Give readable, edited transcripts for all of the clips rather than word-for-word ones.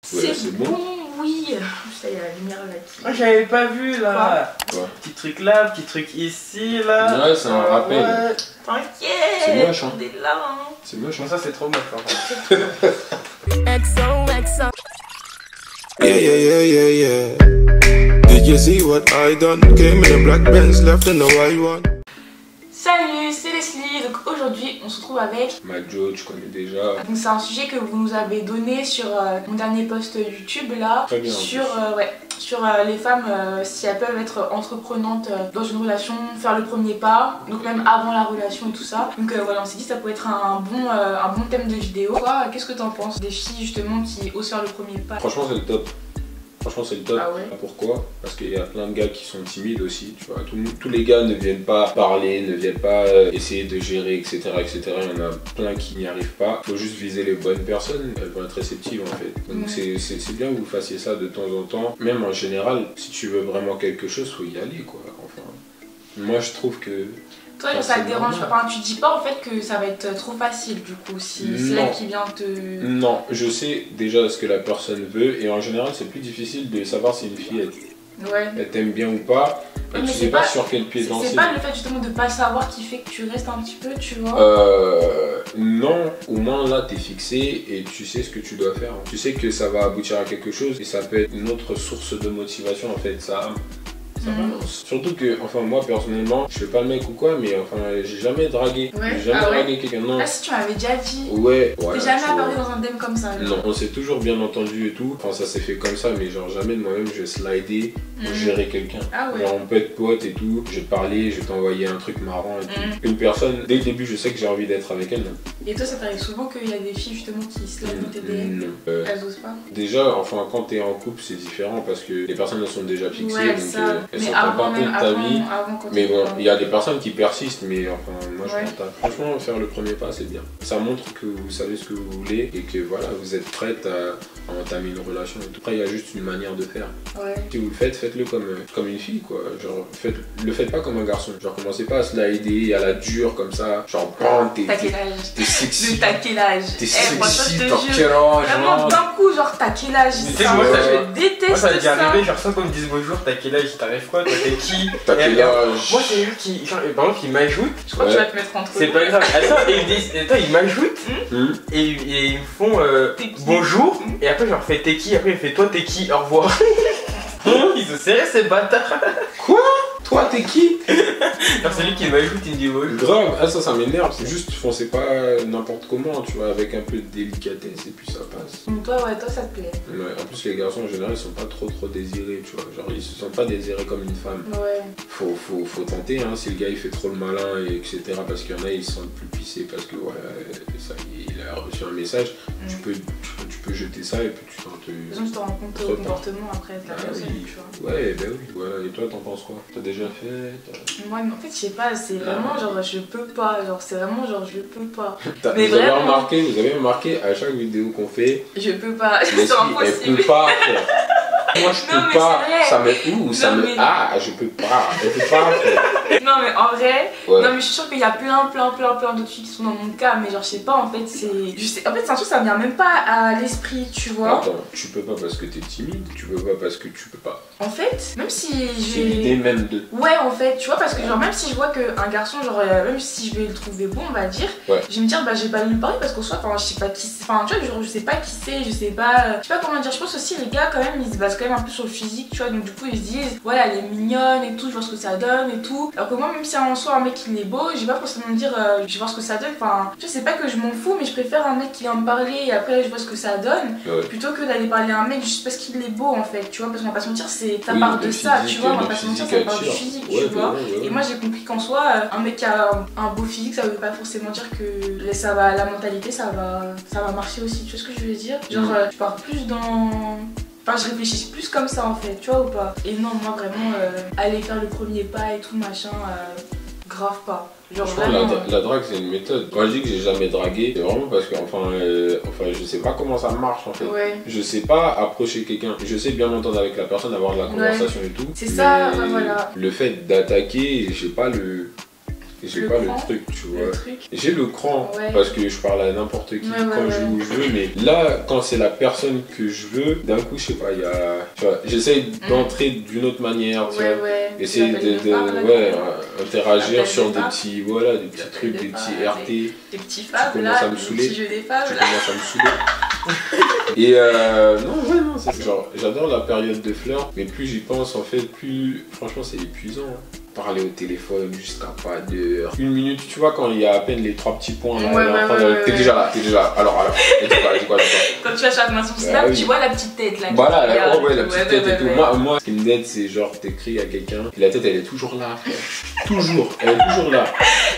C'est bon, oui. Ça y est, la lumière là qui... Ah, j'avais pas vu là. Quoi? Petit truc là, petit truc ici là. Ouais, c'est un rappel. Ouais. T'inquiète, C'est moche, hein. on est là, hein. C'est moche, hein. Bon, ça c'est trop moche par contre. XOXO. Yeah, yeah, yeah, yeah, yeah. Did you see what I done? Came in a black Benz, left in the white one. Salut, c'est Leslie. Donc aujourd'hui, on se retrouve avec... Majo, tu connais déjà. Donc c'est un sujet que vous nous avez donné sur mon dernier post YouTube là. Très bien, sur les femmes, si elles peuvent être entreprenantes dans une relation, faire le premier pas, donc même avant la relation et tout ça. Donc voilà, on s'est dit que ça pourrait être un bon thème de vidéo. Toi, qu'est-ce que t'en penses des filles justement qui osent faire le premier pas? Franchement, c'est le top. Franchement, c'est le top. Ah ouais. Pourquoi? Parce qu'il y a plein de gars qui sont timides aussi, tu vois. Tous les gars ne viennent pas parler, ne viennent pas essayer de gérer, etc., etc. Il y en a plein qui n'y arrivent pas. Il faut juste viser les bonnes personnes, elles vont être réceptives en fait. Donc c'est bien que vous fassiez ça de temps en temps. Même en général, si tu veux vraiment quelque chose, faut y aller, quoi. Enfin, moi je trouve que... Toi, ça te dérange pas, enfin, tu dis pas en fait que ça va être trop facile du coup, si c'est elle qui vient te... Non, je sais déjà ce que la personne veut et en général c'est plus difficile de savoir si une fille elle t'aime bien ou pas et tu sais pas sur quel pied danser. C'est pas le fait justement de pas savoir qui fait que tu restes un petit peu, tu vois. Non, au moins là t'es fixé et tu sais ce que tu dois faire. Tu sais que ça va aboutir à quelque chose et ça peut être une autre source de motivation en fait, ça balance. Surtout que, enfin moi personnellement, je fais pas le mec ou quoi, mais enfin j'ai jamais dragué. Ouais. J'ai jamais dragué quelqu'un, non. Ah si, tu m'avais déjà dit. Ouais. T'es jamais apparu dans un DM comme ça. Non, on s'est toujours bien entendu et tout. Enfin ça s'est fait comme ça, mais genre jamais de moi-même je vais slider pour gérer quelqu'un. Ah ouais. Genre on peut être pote et tout, je vais te parler, je vais t'envoyer un truc marrant et tout. Une personne, dès le début je sais que j'ai envie d'être avec elle. Non. Et toi ça t'arrive souvent qu'il y a des filles justement qui slident dans tes DM? Non. Elles osent pas? Déjà, enfin quand t'es en couple c'est différent parce que les personnes elles sont déjà fixées, ouais, donc mais elles sont avant, pas de ta vie. Mais bon, il y a des personnes qui persistent, mais enfin moi je partage. Franchement, faire le premier pas c'est bien. Ça montre que vous savez ce que vous voulez et que voilà, vous êtes prête à entamer une relation et tout. Après il y a juste une manière de faire. Ouais. Si vous le faites, faites-le comme une fille quoi. Genre le faites pas comme un garçon. Genre commencez pas à slider à la dure comme ça. Genre bam, t'as quel âge? T'es sexy. T'as quel âge? T'es sexy, t'as quel âge? Vraiment d'un coup genre t'as quel âge? Moi je déteste ça. Moi ça m'est arrivé, ça. genre ça qu'on me dise bonjour, t'as quel âge, t'arrives quoi, toi t'es qui? T'as quel âge? Moi c'est eux qui, genre, par exemple ils m'ajoutent. Je crois que tu vas te mettre entre eux. C'est pas grave. Attends, ils m'ajoutent et ils me font bonjour et après je leur fais t'es qui, après il fait toi t'es qui, au revoir. Ils ont serré ces bâtards. Quoi? Toi t'es qui? Genre celui qui m'ajoute il me dit bonjour. Grave, ah ça m'énerve, c'est juste foncez pas n'importe comment, tu vois, avec un peu de délicatesse et puis ça passe. Donc toi ça te plaît. Ouais, en plus les garçons en général ils sont pas trop désirés, tu vois, genre ils se sentent pas désirés comme une femme. Ouais. Faut tenter hein, si le gars il fait trop le malin et etc, parce qu'il y en a ils se sentent plus pissés parce que voilà, ça, il a reçu un message, tu peux jeter ça et puis tu tentes. Disons que tu te rends compte au comportement après de la personne, tu vois. Ouais, ben oui, voilà, et toi t'en penses quoi? T'as déjà fait? Moi en fait je sais pas, c'est vraiment genre je peux pas, genre c'est vraiment genre je peux pas. Mais vous avez remarqué à chaque vidéo qu'on fait, je peux pas, c'est impossible. Elle peut pas faire. Moi je peux pas, ça me je peux pas, elle peut pas faire. Non mais en vrai, non mais je suis sûre qu'il y a plein d'autres filles qui sont dans mon cas, mais genre je sais pas en fait, en fait c'est un truc ça me vient même pas à l'esprit, tu vois. Attends, tu peux pas parce que t'es timide, tu peux pas parce que tu peux pas. En fait, même si j'ai... C'est l'idée même de... Ouais en fait, tu vois, parce que genre même si je vois qu'un garçon, genre même si je vais le trouver bon on va dire, je vais me dire bah j'ai pas lui parler parce qu'en soi, enfin je sais pas qui, enfin tu vois, genre, je sais pas qui c'est, je sais pas comment dire, je pense aussi les gars quand même ils se basent quand même un peu sur le physique, tu vois, donc du coup ils se disent voilà elle est mignonne et tout, je vois ce que ça donne et tout, alors que moi même si en soi un mec il est beau, je vais pas forcément me dire je vais voir ce que ça donne, enfin tu sais c'est pas que je m'en fous mais je préfère un mec qui vient me parler et après je vois ce que ça donne plutôt que d'aller parler à un mec juste parce qu'il est beau en fait, tu vois, parce qu'on va pas se mentir, c'est ta part de ça, tu vois, on va pas se mentir, ça part du physique, tu vois, et moi j'ai compris qu'en soi un mec qui a un beau physique ça veut pas forcément dire que ça va, la mentalité ça va marcher aussi, tu vois ce que je veux dire, genre je pars plus dans... Enfin, je réfléchis plus comme ça en fait, tu vois ou pas? Et non, moi vraiment, aller faire le premier pas et tout machin, grave pas. Genre vraiment... la drague c'est une méthode. Quand je dis que j'ai jamais dragué, c'est vraiment parce que enfin je sais pas comment ça marche en fait. Je sais pas approcher quelqu'un. Je sais bien m'entendre avec la personne, avoir de la conversation et tout. C'est ça, voilà. Le fait d'attaquer, j'ai pas le... et j'ai pas le truc, tu vois. J'ai le cran parce que je parle à n'importe qui quand je joue où je veux, mais là, quand c'est la personne que je veux, d'un coup, je sais pas, il y a. Tu vois, j'essaye d'entrer d'une autre manière, tu vois. Essayer interagir sur des petits, des petits trucs, des petits RT. Des petits fables là, des petits jeux des fables. Tu commences à me saouler. Et non, c'est genre, j'adore la période de fleurs, mais plus j'y pense, en fait, plus, franchement, c'est épuisant. Parler au téléphone jusqu'à pas d'heure. Une minute, tu vois, quand il y a à peine les 3 petits points là, t'es déjà là. Alors, dis quoi. Quand tu vas sur la conversation Snap, tu vois la petite tête là. Voilà, la petite tête et tout. Moi, ce qui me dead, c'est genre, t'écris à quelqu'un, et la tête, elle est toujours là, frère. Toujours, elle est toujours là.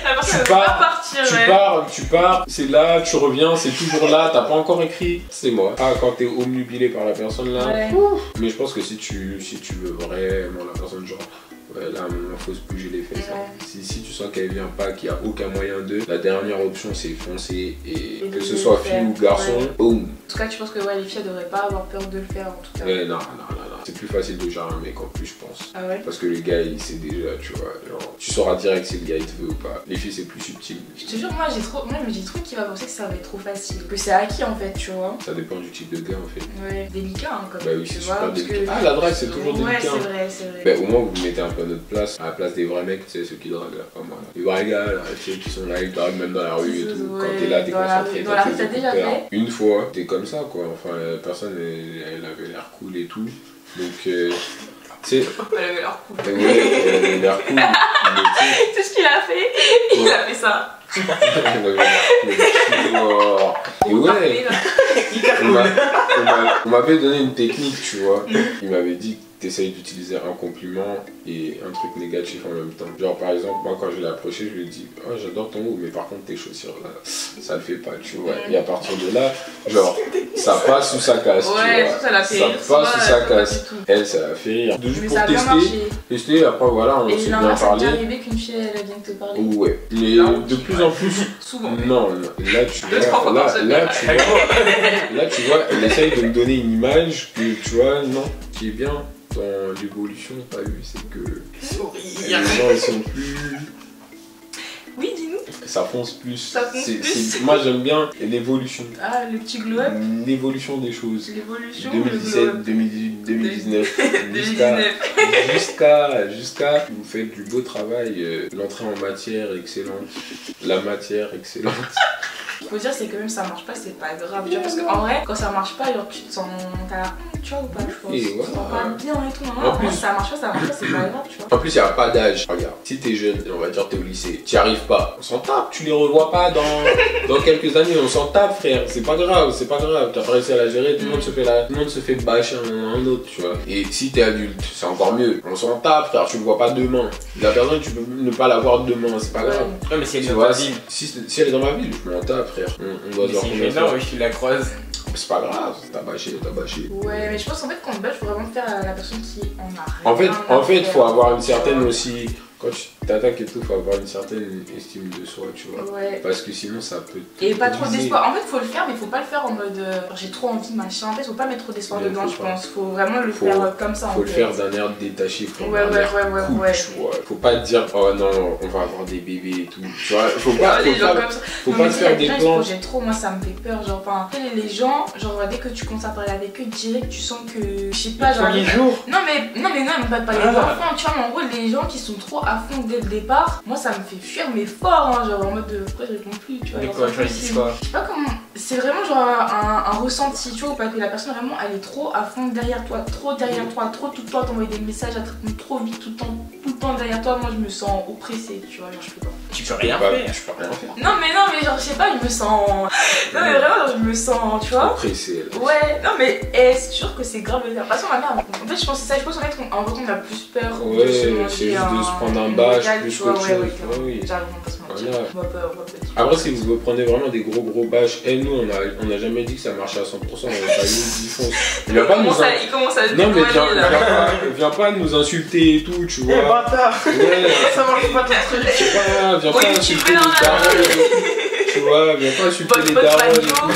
Tu pars, c'est là, tu reviens, c'est toujours là, t'as pas encore écrit. C'est moi. Ah, quand t'es omnubilé par la personne là. Mais je pense que si tu veux vraiment la personne, genre. Là, il faut se bouger les fesses. Si tu sens qu'elle vient pas, qu'il n'y a aucun moyen de, la dernière option c'est foncer et que ce soit fille ou garçon, boum. En tout cas, tu penses que les filles ne devraient pas avoir peur de le faire en tout cas. Non. C'est plus facile de gérer un mec en plus, je pense. Ah ouais? Parce que le gars, il sait déjà, tu vois. Genre, tu sauras direct si le gars il te veut ou pas. Les filles, c'est plus subtil. Je te jure, moi j'ai trop qui va penser que ça va être trop facile. Que c'est acquis en fait, tu vois. Ça dépend du type de gars en fait. Ouais, délicat hein, comme bah oui, c'est super délicat. Ah, la drague, c'est toujours délicat. Ouais, c'est vrai. Bah, au moins, vous mettez un peu à notre place, à la place des vrais mecs, tu sais, ceux qui draguent là, pas moi. Les vrais gars, là, les filles qui sont là, ils draguent même dans la rue et tout. Quand t'es là, t'es concentré. Dans la rue, t'as déjà fait? Une fois, t'es comme ça quoi. Enfin, la personne, elle avait l'air cool et tout. Donc, tu sais. Elle avait l'air cool. Elle avait l'air cool. C'est ce qu'il a fait. Il a fait ça. Et ouais, on m'avait donné une technique, tu vois. Il m'avait dit t'essayes d'utiliser un compliment et un truc négatif en même temps. Genre par exemple, moi quand je l'ai approché, je lui ai dit oh j'adore ton haut, mais par contre tes chaussures là, ça le fait pas, tu vois. Et à partir de là, genre ça passe ou ça casse, tu vois. Ça l'a fait rire. Ça passe ou ça casse. Elle, ça l'a fait rire. Juste pour tester, après voilà, on s'est bien parlé. Ça t'est arrivé qu'une fille elle vient te parler? Ouais, mais de plus en plus. Souvent. Non, là tu vois, elle essaye de me donner une image que tu vois, non, qui est bien. Dans l'évolution, t'as vu, c'est que les gens ils sont plus. Oui, dis-nous. Ça fonce plus. Ça fonce plus. Moi j'aime bien l'évolution. Ah, le petit glow up. L'évolution des choses. L'évolution. 2017, 2018, 2019. Jusqu'à vous faites du beau travail. L'entrée en matière excellente. La matière excellente. Faut dire c'est que même ça marche pas, c'est pas grave, tu vois, parce qu'en vrai quand ça marche pas genre tu te sens tu vois ou pas, je pense, tu te sens pas bien et tout, non, en plus ça marche pas, c'est pas grave, tu vois. En plus y a pas d'âge, regarde, si t'es jeune, on va dire t'es au lycée, t'y arrives pas, on s'en tape, tu les revois pas dans quelques années, on s'en tape frère, c'est pas grave, t'as pas réussi à la gérer, tout le monde se fait bâcher un autre, tu vois. Et si t'es adulte, c'est encore mieux, on s'en tape frère, tu le vois pas demain, la personne tu peux ne pas la voir demain, c'est pas grave. Ouais mais si elle est dans ta ville, si elle est dans ma ville, je m'en tape frère, on doit se voir combien de fois. Oui, tu la croises. C'est pas grave, t'as bâché. Ouais, mais je pense qu'en fait, quand on bâche, faut vraiment faire à la personne qui en a rien. En fait, faut avoir une certaine aussi. Quand tu t'attaques et tout, faut avoir une certaine estime de soi, tu vois. Ouais. Parce que sinon, ça peut. Et pas trop d'espoir. En fait, faut le faire, mais faut pas le faire en mode j'ai trop envie de machin. En fait, faut pas mettre trop d'espoir dedans, je pense. Faut vraiment le faire comme ça. Faut le faire d'un air détaché. Ouais. Tu vois. Faut pas te dire oh non, on va avoir des bébés et tout. Tu vois, faut pas se faire des plans. Trop, moi ça me fait peur. Genre, enfin, les gens, genre, dès que tu commences à parler avec eux, direct, tu sens que. Je sais pas, genre. Non, mais non, ils vont pas te parler d'enfants. Tu vois, mais en gros, les gens qui sont trop à fond dès le départ, moi ça me fait fuir mais fort, hein, genre en mode pourquoi je réponds plus, tu vois. Je sais pas comment, c'est vraiment genre un ressenti, tu vois, ou pas que la personne vraiment elle est trop à fond derrière toi, trop tout le temps t'envoyer des messages, à te répondre trop vite tout le temps derrière toi, moi je me sens oppressée, tu vois, genre je peux pas. Tu peux rien faire. Non mais genre je sais pas, je me sens. Non mais vraiment genre, je me sens, tu vois. Oppressée. Ouais, non mais c'est sûr que c'est grave de faire. De toute façon ma mère, en fait je pense que c'est ça, je pense qu'en fait on a plus peur de se manger c'est juste de se prendre un bâche plus qu'autre chose. Oui. J'arrive pas se mentir. Voilà. Après si vous prenez vraiment des gros bâches, nous on n'a jamais dit que ça marchait à 100%, on a pas eu 10 fonces. Il commence à se non mais viens pas nous insulter et tout, tu vois. Eh bâtard. Ça marche pas ton truc. Viens pas insulter les darons. Tu vois, viens pas insulter les darons.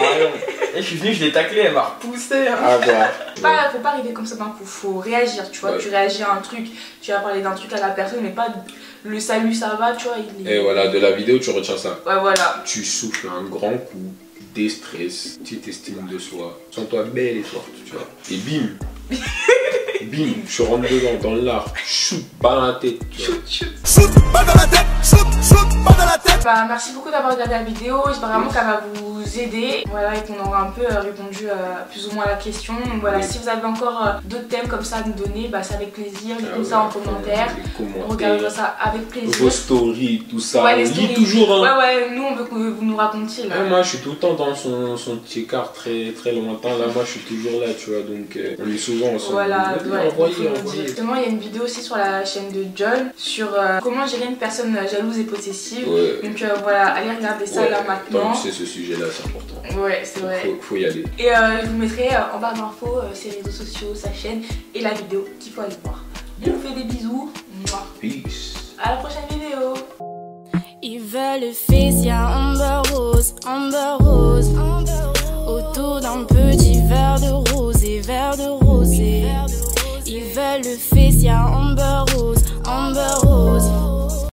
Et je suis venu, je l'ai taclé, elle m'a repoussé. Ah bah. Faut pas arriver comme ça d'un coup, faut réagir, tu vois. Ouais. Tu réagis à un truc, tu vas parler d'un truc à la personne, mais pas le salut ça va, tu vois. Et voilà, de la vidéo, tu retiens ça. Ouais, voilà. Tu souffles un grand coup, déstress, petite estime de soi, sens-toi belle et forte, tu vois. Et bim bim, je rentre dedans, dans l'art, shoot, pas dans la tête. Shoot, pas dans la tête, pas dans la tête. Bah, merci beaucoup d'avoir regardé la vidéo, j'espère vraiment qu'elle va vous aider. Voilà, et qu'on aura un peu répondu plus ou moins à la question. Donc voilà, si vous avez encore d'autres thèmes comme ça à nous donner, bah, c'est avec plaisir. Dites-nous ça en commentaire. On regardera ça avec plaisir. Vos stories, tout ça, ouais, on lit toujours. Hein. Ouais, nous on veut que vous nous racontiez. Là. Ouais, moi je suis tout le temps dans son petit écart très lointain. Là, moi je suis toujours là, tu vois. Donc on est souvent ensemble. Voilà, envoyez. Directement, il y a une vidéo aussi sur la chaîne de John sur comment gérer une personne jalouse et possessive. Ouais. Donc voilà, allez regarder ça là maintenant. C'est ce sujet-là, c'est important. Ouais, c'est vrai. Faut y aller. Et je vous mettrai en barre d'infos ses réseaux sociaux, sa chaîne et la vidéo qu'il faut aller voir. Je vous fais des bisous. Peace. À la prochaine vidéo. Ils veulent face, y'a Amber Rose, autour d'un petit verre de rosé, Ils veulent face, y'a Amber Rose,